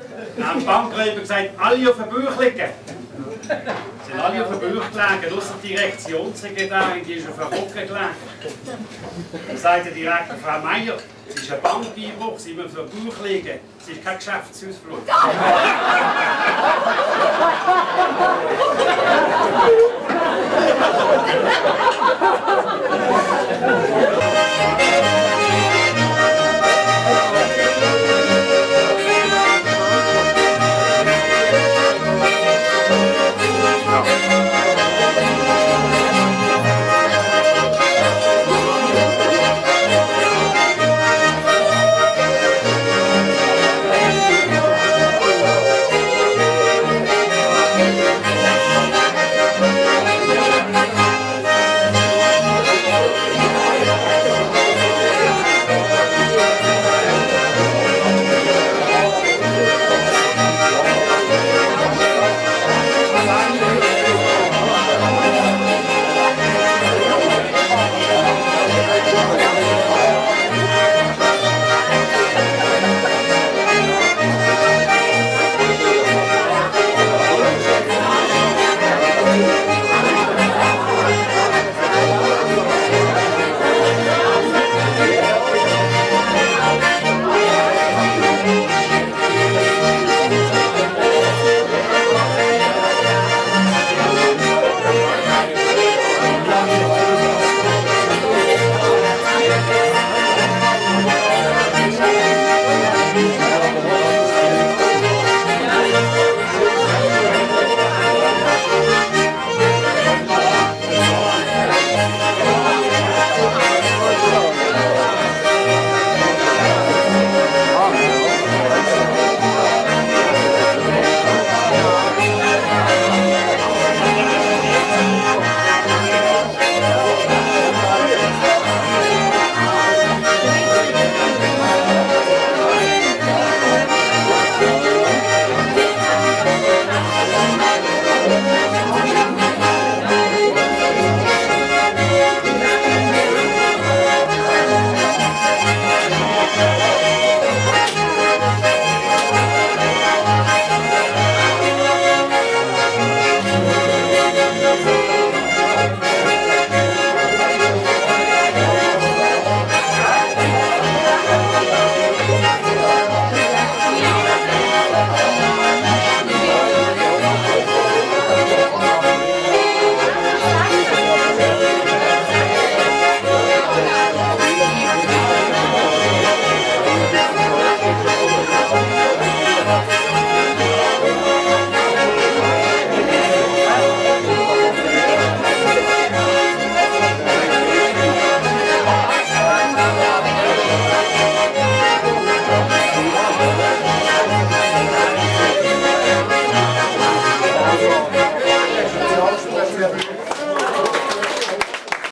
Dann haben die Bankräuber gesagt, alle auf den Bauch liegen. Sie sind alle auf den Bauch gelegen, ausser die Direktionssekretärin, die ist auf den Rücken gelegen. Dann sagt der Direktor, Frau Meier, es ist ein Bankeinbruch, Sie müssen auf den Bauch liegen. Es ist kein Geschäftsausflug.